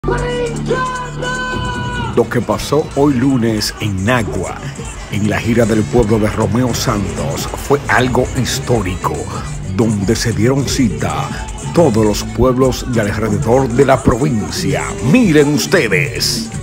Lo que pasó hoy lunes en Nagua, en la gira del pueblo de Romeo Santos, fue algo histórico, donde se dieron cita todos los pueblos de alrededor de la provincia. Miren ustedes.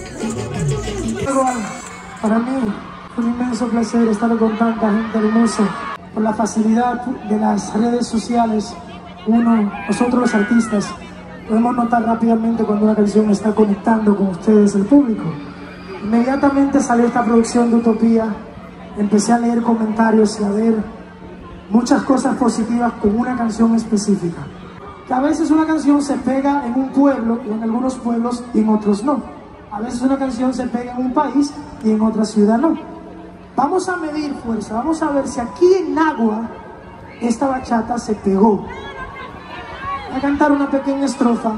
Para mí fue un inmenso placer estar con tanta gente hermosa. Por la facilidad de las redes sociales, nosotros los artistas, podemos notar rápidamente cuando una canción está conectando con ustedes, el público. Inmediatamente salió esta producción de Utopía, empecé a leer comentarios y a ver muchas cosas positivas con una canción específica. Que a veces una canción se pega en un pueblo, y en algunos pueblos y en otros no. A veces una canción se pega en un país y en otra ciudad no. Vamos a medir fuerza, vamos a ver si aquí en Nagua esta bachata se pegó. Voy a cantar una pequeña estrofa.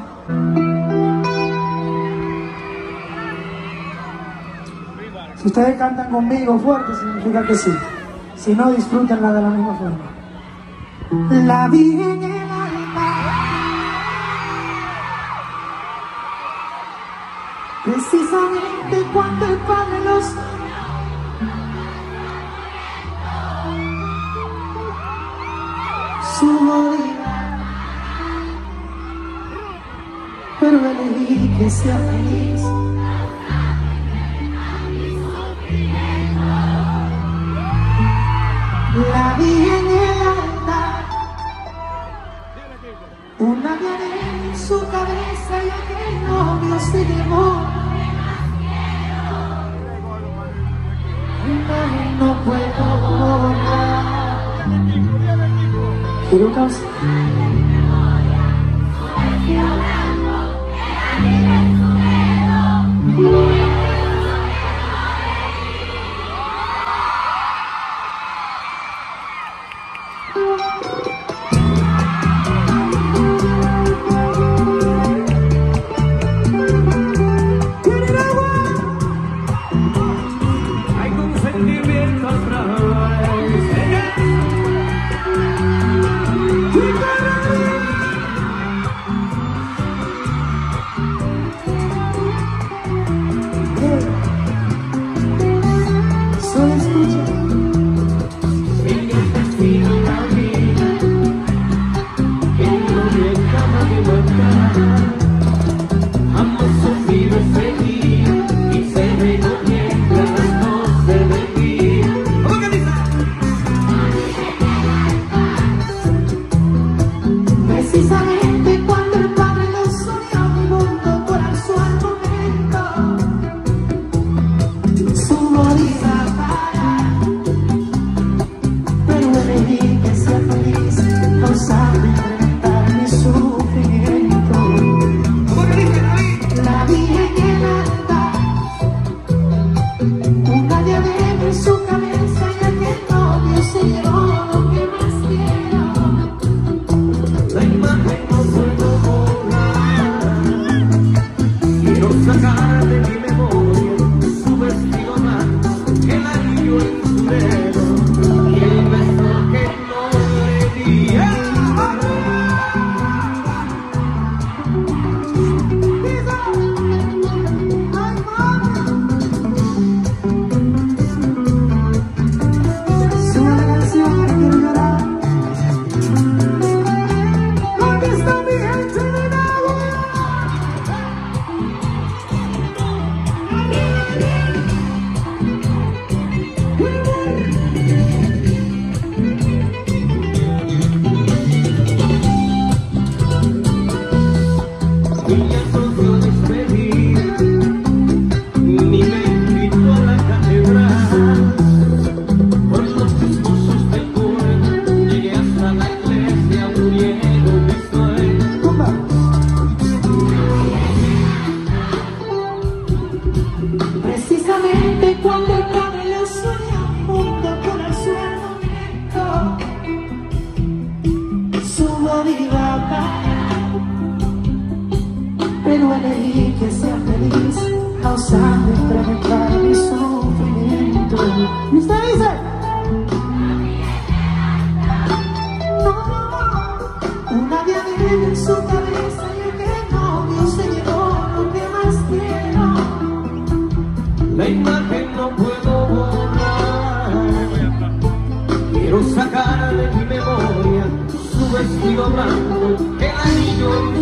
Si ustedes cantan conmigo fuerte, significa que sí. Si no, disfrútenla de la misma forma. La vi en el alma, precisamente cuando el Padre los su vida, pero elegí que sea feliz. La vi en el altar, una diadema en su cabeza y aquel novio se llevó. No puedo borrar. Quiero causar. Precisamente cuando el Padre los soñó, mi mundo colapsó al momento. Su vida para, pero elegí que sea feliz, causando enfrentar mi sufrimiento. La vi en el altar, una diadema en su cabeza y aquel novio se llevó lo que más quiero. La imagen no puedo borrar. Quiero sacar de mi memoria su vestido blanco, el anillo en su dedo y el beso que no le di. Es una canción que quiero llorar. Precisamente cuando el Padre los soñó, mi mundo colapsó al momento. Su vida para, pero elegí que sea feliz, causando incrementar mi sufrimiento. ¿Y usted dice? No, una diadema en su cabeza y aquel novio se llevó lo que más imagen no puedo borrar. Quiero sacar de mi memoria su vestido blanco, el anillo